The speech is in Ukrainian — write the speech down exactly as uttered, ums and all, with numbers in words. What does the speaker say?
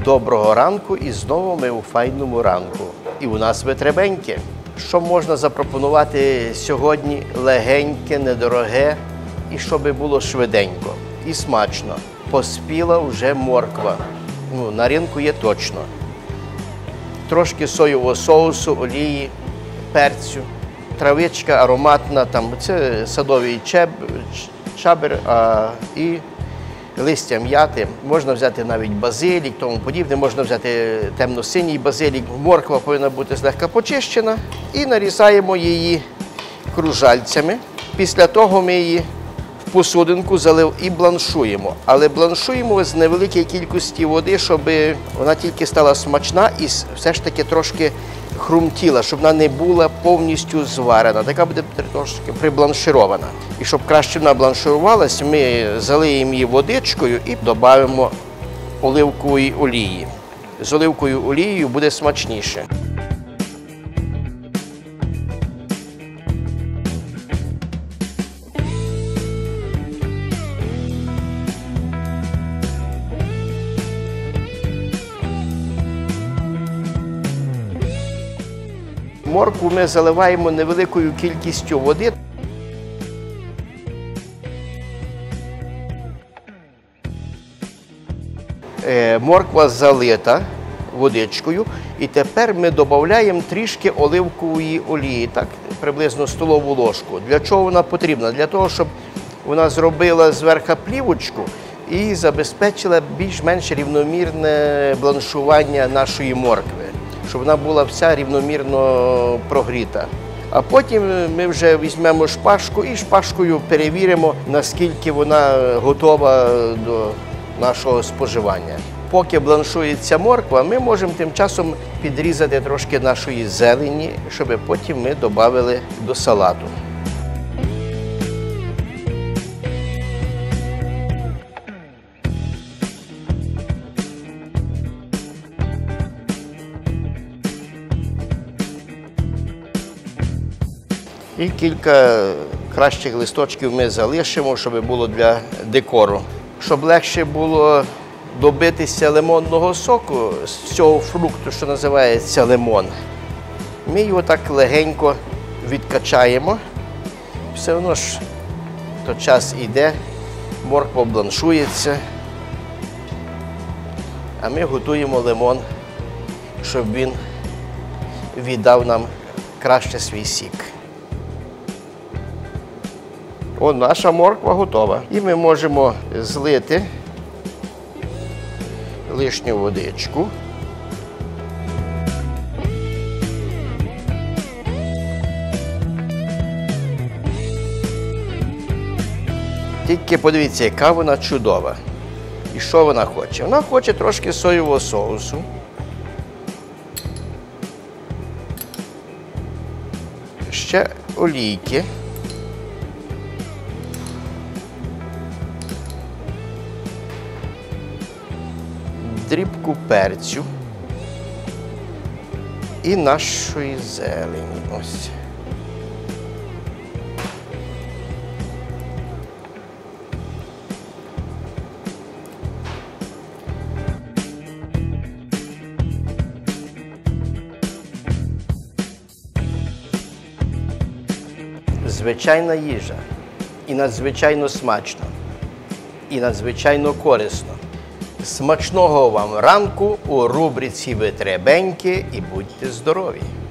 Доброго ранку і знову ми у файному ранку. І у нас витребеньке. Що можна запропонувати сьогодні легеньке, недороге і щоб було швиденько і смачно. Поспіла вже морква. Ну, на ринку є точно. Трошки соєвого соусу, олії, перцю, травичка ароматна, там, це садовий чеб, чабер а, і листя м'яти. Можна взяти навіть базилік, тому подібне, можна взяти темно-синій базилік. Морква повинна бути злегка почищена і нарізаємо її кружальцями. Після того ми її в посудинку залив і бланшуємо. Але бланшуємо з невеликої кількості води, щоб вона тільки стала смачна і все ж таки трошки хрумтіла, щоб вона не була повністю зварена. Така буде трошки прибланширована. І щоб краще вона бланширувалась, ми залиємо її водичкою і додаємо оливкової олії. З оливковою олією буде смачніше. Моркву ми заливаємо невеликою кількістю води. Морква залита водичкою, і тепер ми додаємо трішки оливкової олії, так, приблизно столову ложку. Для чого вона потрібна? Для того, щоб вона зробила зверху плівочку і забезпечила більш-менш рівномірне бланшування нашої моркви, щоб вона була вся рівномірно прогріта. А потім ми вже візьмемо шпажку і шпажкою перевіримо, наскільки вона готова до нашого споживання. Поки бланшується морква, ми можемо тим часом підрізати трошки нашої зелені, щоб потім ми додали до салату. І кілька кращих листочків ми залишимо, щоб було для декору. Щоб легше було добитися лимонного соку з цього фрукту, що називається лимон, ми його так легенько відкачаємо. Все одно ж то час йде, морква бланшується, а ми готуємо лимон, щоб він віддав нам краще свій сік. О, наша морква готова. І ми можемо злити лишню водичку. Тільки подивіться, яка вона чудова. І що вона хоче? Вона хоче трошки соєвого соусу. Ще олійки. Дрібку перцю і нашої зелені. Ось. Звичайна їжа. І надзвичайно смачно. І надзвичайно корисно. Смачного вам ранку у рубриці «Витребеньке» і будьте здорові!